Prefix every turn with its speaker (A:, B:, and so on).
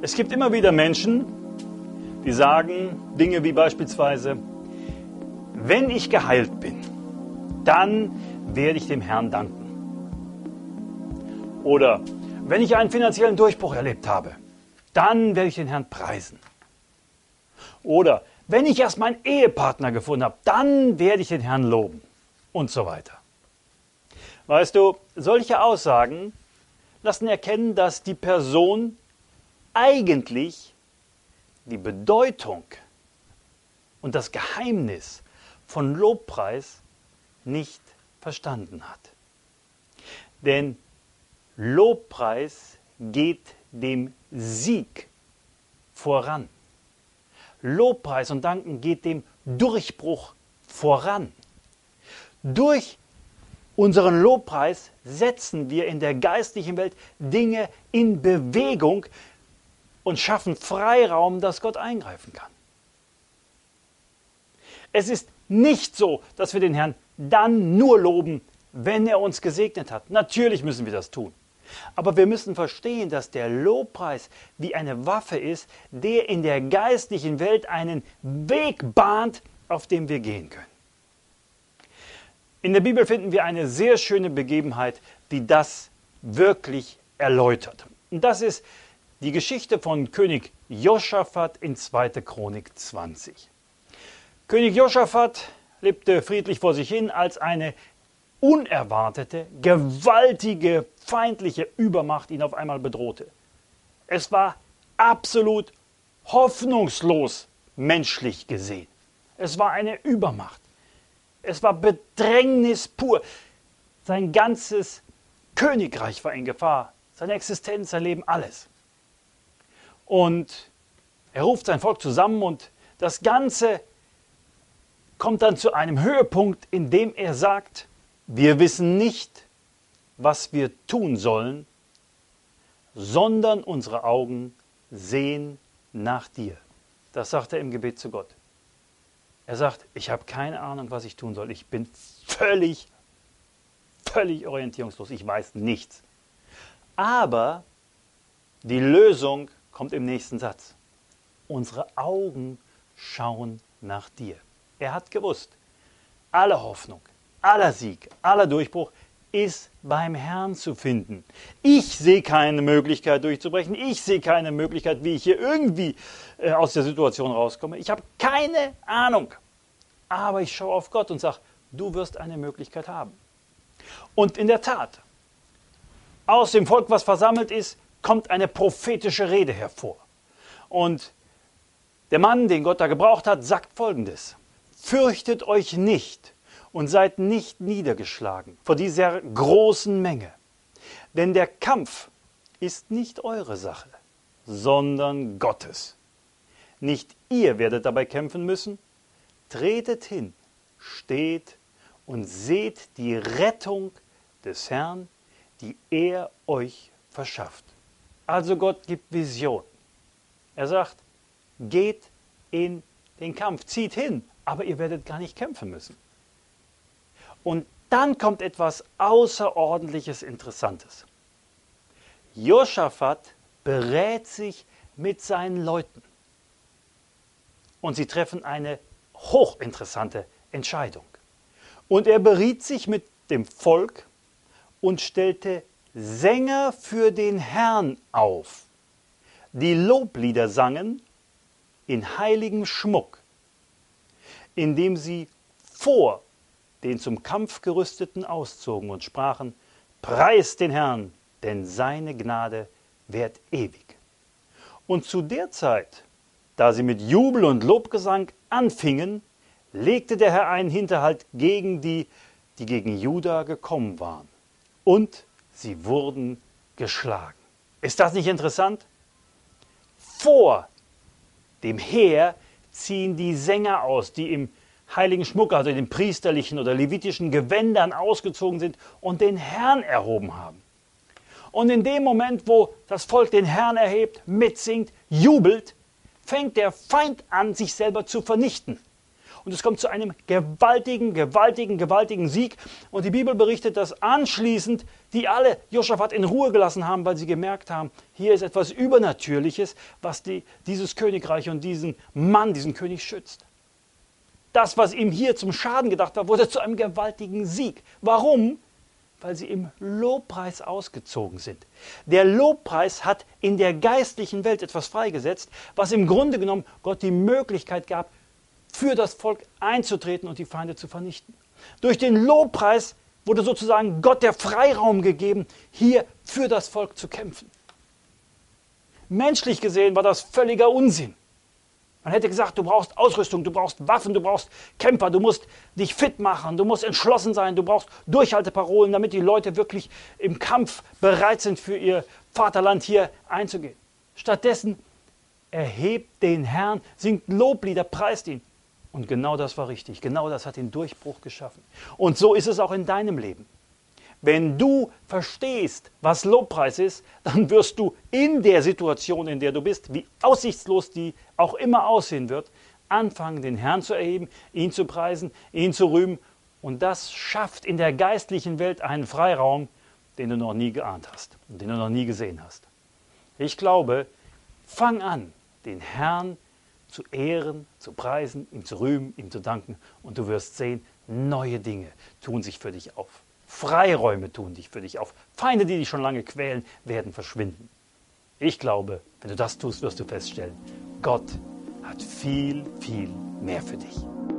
A: Es gibt immer wieder Menschen, die sagen Dinge wie beispielsweise, wenn ich geheilt bin, dann werde ich dem Herrn danken. Oder wenn ich einen finanziellen Durchbruch erlebt habe, dann werde ich den Herrn preisen. Oder wenn ich erst meinen Ehepartner gefunden habe, dann werde ich den Herrn loben und so weiter. Weißt du, solche Aussagen lassen erkennen, dass die Person eigentlich die Bedeutung und das Geheimnis von Lobpreis nicht verstanden hat. Denn Lobpreis geht dem Sieg voran. Lobpreis und Danken geht dem Durchbruch voran. Durch unseren Lobpreis setzen wir in der geistlichen Welt Dinge in Bewegung und schaffen Freiraum, dass Gott eingreifen kann. Es ist nicht so, dass wir den Herrn dann nur loben, wenn er uns gesegnet hat. Natürlich müssen wir das tun. Aber wir müssen verstehen, dass der Lobpreis wie eine Waffe ist, der in der geistlichen Welt einen Weg bahnt, auf dem wir gehen können. In der Bibel finden wir eine sehr schöne Begebenheit, die das wirklich erläutert. Und das ist die Geschichte von König Josaphat in 2. Chronik 20. König Josaphat lebte friedlich vor sich hin, als eine unerwartete, gewaltige, feindliche Übermacht ihn auf einmal bedrohte. Es war absolut hoffnungslos menschlich gesehen. Es war eine Übermacht. Es war Bedrängnis pur. Sein ganzes Königreich war in Gefahr. Seine Existenz, sein Leben, alles. Und er ruft sein Volk zusammen und das Ganze kommt dann zu einem Höhepunkt, in dem er sagt, wir wissen nicht, was wir tun sollen, sondern unsere Augen sehen nach dir. Das sagt er im Gebet zu Gott. Er sagt, ich habe keine Ahnung, was ich tun soll. Ich bin völlig orientierungslos. Ich weiß nichts. Aber die Lösung kommt im nächsten Satz. Unsere Augen schauen nach dir. Er hat gewusst, alle Hoffnung, aller Sieg, aller Durchbruch ist beim Herrn zu finden. Ich sehe keine Möglichkeit durchzubrechen. Ich sehe keine Möglichkeit, wie ich hier irgendwie aus der Situation rauskomme. Ich habe keine Ahnung. Aber ich schaue auf Gott und sage, du wirst eine Möglichkeit haben. Und in der Tat, aus dem Volk, was versammelt ist, kommt eine prophetische Rede hervor. Und der Mann, den Gott da gebraucht hat, sagt Folgendes. Fürchtet euch nicht und seid nicht niedergeschlagen vor dieser großen Menge. Denn der Kampf ist nicht eure Sache, sondern Gottes. Nicht ihr werdet dabei kämpfen müssen. Tretet hin, steht und seht die Rettung des Herrn, die er euch verschafft. Also Gott gibt Vision. Er sagt, geht in den Kampf, zieht hin, aber ihr werdet gar nicht kämpfen müssen. Und dann kommt etwas Außerordentliches, Interessantes. Josaphat berät sich mit seinen Leuten. Und sie treffen eine hochinteressante Entscheidung. Und er beriet sich mit dem Volk und stellte Sänger für den Herrn auf, die Loblieder sangen in heiligem Schmuck, indem sie vor den zum Kampf Gerüsteten auszogen und sprachen, preist den Herrn, denn seine Gnade währt ewig. Und zu der Zeit, da sie mit Jubel und Lobgesang anfingen, legte der Herr einen Hinterhalt gegen die gegen Juda gekommen waren. Und sie wurden geschlagen. Ist das nicht interessant? Vor dem Heer ziehen die Sänger aus, die im heiligen Schmuck, also in den priesterlichen oder levitischen Gewändern ausgezogen sind und den Herrn erhoben haben. Und in dem Moment, wo das Volk den Herrn erhebt, mitsingt, jubelt, fängt der Feind an, sich selber zu vernichten. und es kommt zu einem gewaltigen Sieg. Und die Bibel berichtet, dass anschließend die alle Josaphat in Ruhe gelassen haben, weil sie gemerkt haben, hier ist etwas Übernatürliches, was dieses Königreich und diesen Mann, diesen König schützt. Das, was ihm hier zum Schaden gedacht war, wurde zu einem gewaltigen Sieg. Warum? Weil sie im Lobpreis ausgezogen sind. Der Lobpreis hat in der geistlichen Welt etwas freigesetzt, was im Grunde genommen Gott die Möglichkeit gab, für das Volk einzutreten und die Feinde zu vernichten. Durch den Lobpreis wurde sozusagen Gott der Freiraum gegeben, hier für das Volk zu kämpfen. Menschlich gesehen war das völliger Unsinn. Man hätte gesagt, du brauchst Ausrüstung, du brauchst Waffen, du brauchst Kämpfer, du musst dich fit machen, du musst entschlossen sein, du brauchst Durchhalteparolen, damit die Leute wirklich im Kampf bereit sind, für ihr Vaterland hier einzugehen. Stattdessen erhebt den Herrn, singt Loblieder, preist ihn. Und genau das war richtig, genau das hat den Durchbruch geschaffen. Und so ist es auch in deinem Leben. Wenn du verstehst, was Lobpreis ist, dann wirst du in der Situation, in der du bist, wie aussichtslos die auch immer aussehen wird, anfangen, den Herrn zu erheben, ihn zu preisen, ihn zu rühmen. Und das schafft in der geistlichen Welt einen Freiraum, den du noch nie geahnt hast und den du noch nie gesehen hast. Ich glaube, fang an, den Herrn zu ehren, zu preisen, ihm zu rühmen, ihm zu danken. Und du wirst sehen, neue Dinge tun sich für dich auf. Freiräume tun dich für dich auf. Feinde, die dich schon lange quälen, werden verschwinden. Ich glaube, wenn du das tust, wirst du feststellen, Gott hat viel mehr für dich.